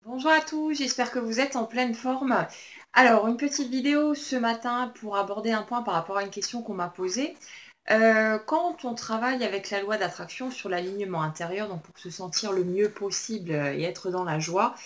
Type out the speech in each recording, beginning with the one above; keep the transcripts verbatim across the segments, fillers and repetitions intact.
Bonjour à tous, j'espère que vous êtes en pleine forme. Alors, une petite vidéo ce matin pour aborder un point par rapport à une question qu'on m'a posée. Euh, quand on travaille avec la loi d'attraction sur l'alignement intérieur, donc pour se sentir le mieux possible et être dans la joie,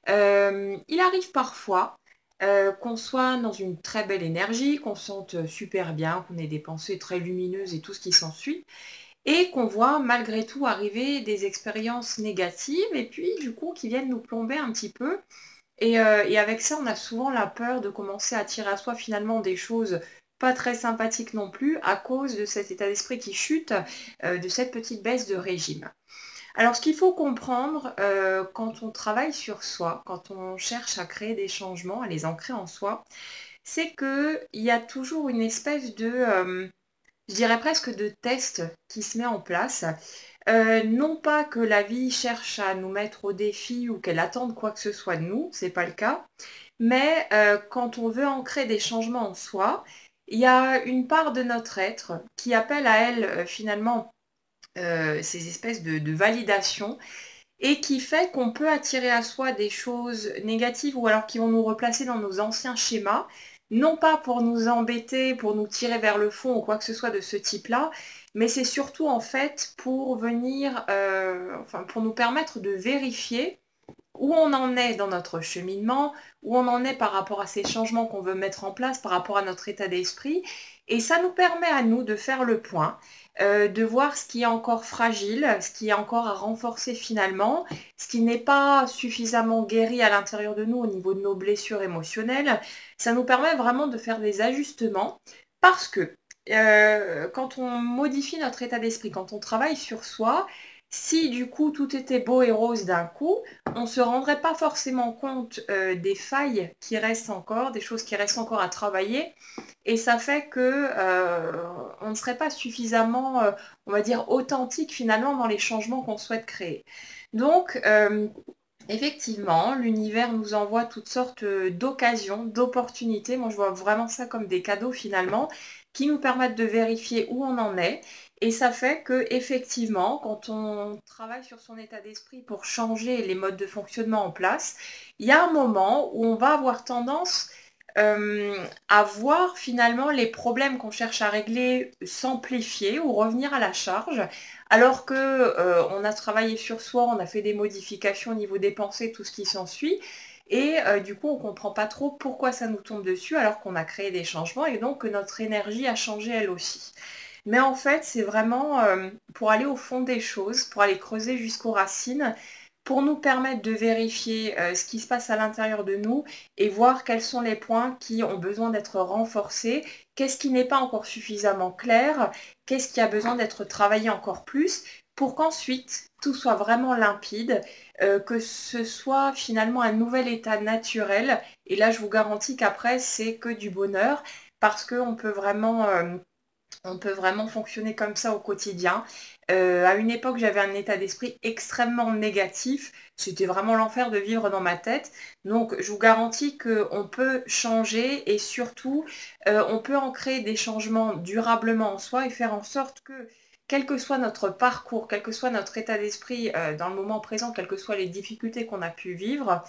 euh, il arrive parfois euh, qu'on soit dans une très belle énergie, qu'on se sente super bien, qu'on ait des pensées très lumineuses et tout ce qui s'ensuit et qu'on voit malgré tout arriver des expériences négatives et puis du coup qui viennent nous plomber un petit peu. Et, euh, et avec ça, on a souvent la peur de commencer à attirer à soi finalement des choses pas très sympathiques non plus à cause de cet état d'esprit qui chute, euh, de cette petite baisse de régime. Alors ce qu'il faut comprendre euh, quand on travaille sur soi, quand on cherche à créer des changements, à les ancrer en soi, c'est qu'il y a toujours une espèce de... euh, je dirais presque de test qui se met en place. Euh, non pas que la vie cherche à nous mettre au défi ou qu'elle attende quoi que ce soit de nous, c'est pas le cas, mais euh, quand on veut ancrer des changements en soi, il y a une part de notre être qui appelle à elle euh, finalement euh, ces espèces de, de validation et qui fait qu'on peut attirer à soi des choses négatives ou alors qui vont nous replacer dans nos anciens schémas, non pas pour nous embêter, pour nous tirer vers le fond ou quoi que ce soit de ce type-là, mais c'est surtout en fait pour venir, euh, enfin pour nous permettre de vérifier où on en est dans notre cheminement, où on en est par rapport à ces changements qu'on veut mettre en place, par rapport à notre état d'esprit. Et ça nous permet à nous de faire le point, euh, de voir ce qui est encore fragile, ce qui est encore à renforcer finalement, ce qui n'est pas suffisamment guéri à l'intérieur de nous au niveau de nos blessures émotionnelles. Ça nous permet vraiment de faire des ajustements parce que euh, quand on modifie notre état d'esprit, quand on travaille sur soi, si du coup tout était beau et rose d'un coup, on ne se rendrait pas forcément compte euh, des failles qui restent encore, des choses qui restent encore à travailler. Et ça fait que euh, on ne serait pas suffisamment, euh, on va dire, authentique finalement dans les changements qu'on souhaite créer. Donc, euh, effectivement, l'univers nous envoie toutes sortes d'occasions, d'opportunités. Moi, je vois vraiment ça comme des cadeaux finalement, qui nous permettent de vérifier où on en est. Et ça fait que, effectivement, quand on travaille sur son état d'esprit pour changer les modes de fonctionnement en place, il y a un moment où on va avoir tendance euh, à voir finalement les problèmes qu'on cherche à régler s'amplifier ou revenir à la charge, alors que euh, on a travaillé sur soi, on a fait des modifications au niveau des pensées, tout ce qui s'ensuit, et euh, du coup on comprend pas trop pourquoi ça nous tombe dessus alors qu'on a créé des changements et donc que notre énergie a changé elle aussi. Mais en fait, c'est vraiment euh, pour aller au fond des choses, pour aller creuser jusqu'aux racines, pour nous permettre de vérifier euh, ce qui se passe à l'intérieur de nous et voir quels sont les points qui ont besoin d'être renforcés, qu'est-ce qui n'est pas encore suffisamment clair, qu'est-ce qui a besoin d'être travaillé encore plus, pour qu'ensuite tout soit vraiment limpide, euh, que ce soit finalement un nouvel état naturel. Et là, je vous garantis qu'après, c'est que du bonheur, parce qu'on peut vraiment... euh, on peut vraiment fonctionner comme ça au quotidien. Euh, à une époque, j'avais un état d'esprit extrêmement négatif. C'était vraiment l'enfer de vivre dans ma tête. Donc, je vous garantis qu'on peut changer et surtout, euh, on peut en créer des changements durablement en soi et faire en sorte que, quel que soit notre parcours, quel que soit notre état d'esprit euh, dans le moment présent, quelles que soient les difficultés qu'on a pu vivre,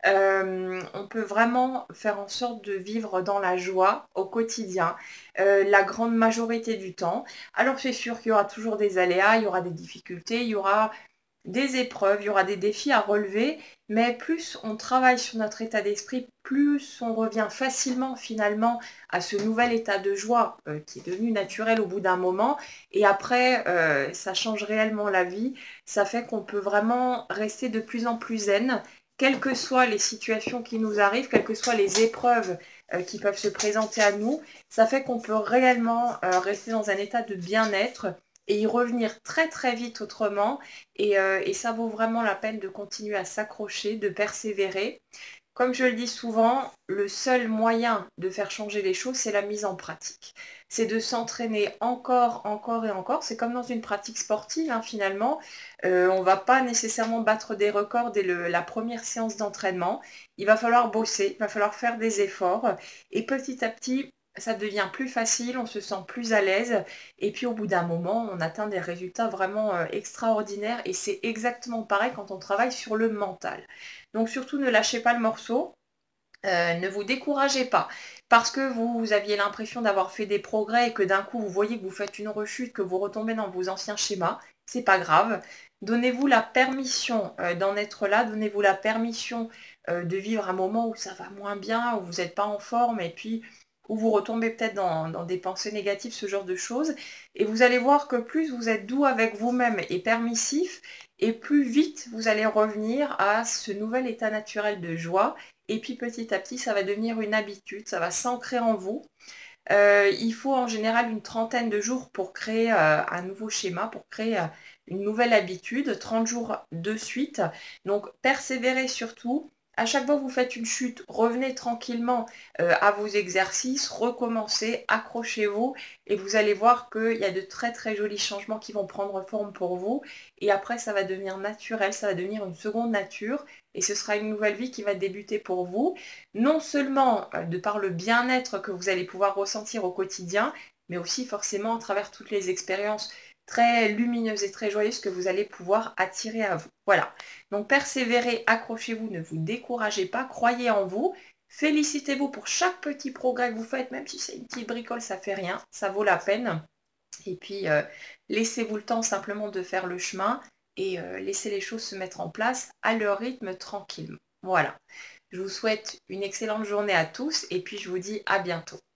euh, on peut vraiment faire en sorte de vivre dans la joie au quotidien, euh, la grande majorité du temps. Alors c'est sûr qu'il y aura toujours des aléas, il y aura des difficultés, il y aura des épreuves, il y aura des défis à relever, mais plus on travaille sur notre état d'esprit, plus on revient facilement finalement à ce nouvel état de joie euh, qui est devenu naturel au bout d'un moment. Et après, euh, ça change réellement la vie. Ça fait qu'on peut vraiment rester de plus en plus zen, quelles que soient les situations qui nous arrivent, quelles que soient les épreuves euh, qui peuvent se présenter à nous. Ça fait qu'on peut réellement euh, rester dans un état de bien-être et y revenir très très vite autrement. Et, euh, et ça vaut vraiment la peine de continuer à s'accrocher, de persévérer. Comme je le dis souvent, le seul moyen de faire changer les choses, c'est la mise en pratique. C'est de s'entraîner encore, encore et encore. C'est comme dans une pratique sportive, hein, finalement. Euh, on ne va pas nécessairement battre des records dès le- la première séance d'entraînement. Il va falloir bosser, il va falloir faire des efforts. Et petit à petit, ça devient plus facile, on se sent plus à l'aise et puis au bout d'un moment, on atteint des résultats vraiment euh, extraordinaires et c'est exactement pareil quand on travaille sur le mental. Donc surtout ne lâchez pas le morceau. Euh, ne vous découragez pas parce que vous, vous aviez l'impression d'avoir fait des progrès et que d'un coup vous voyez que vous faites une rechute, que vous retombez dans vos anciens schémas. C'est pas grave. Donnez-vous la permission euh, d'en être là. Donnez-vous la permission euh, de vivre un moment où ça va moins bien, où vous n'êtes pas en forme et puis où vous retombez peut-être dans, dans des pensées négatives, ce genre de choses. Et vous allez voir que plus vous êtes doux avec vous-même et permissif, et plus vite vous allez revenir à ce nouvel état naturel de joie. Et puis petit à petit, ça va devenir une habitude, ça va s'ancrer en vous. Euh, il faut en général une trentaine de jours pour créer euh, un nouveau schéma, pour créer euh, une nouvelle habitude, trente jours de suite. Donc persévérez surtout. À chaque fois que vous faites une chute, revenez tranquillement euh, à vos exercices, recommencez, accrochez-vous et vous allez voir qu'il y a de très très jolis changements qui vont prendre forme pour vous. Et après, ça va devenir naturel, ça va devenir une seconde nature et ce sera une nouvelle vie qui va débuter pour vous. Non seulement euh, de par le bien-être que vous allez pouvoir ressentir au quotidien, mais aussi forcément à travers toutes les expériences très lumineuses et très joyeuses que vous allez pouvoir attirer à vous. Voilà. Donc persévérez, accrochez-vous, ne vous découragez pas, croyez en vous. Félicitez-vous pour chaque petit progrès que vous faites, même si c'est une petite bricole, ça fait rien, ça vaut la peine. Et puis euh, laissez-vous le temps simplement de faire le chemin et euh, laissez les choses se mettre en place à leur rythme tranquillement. Voilà. Je vous souhaite une excellente journée à tous et puis je vous dis à bientôt.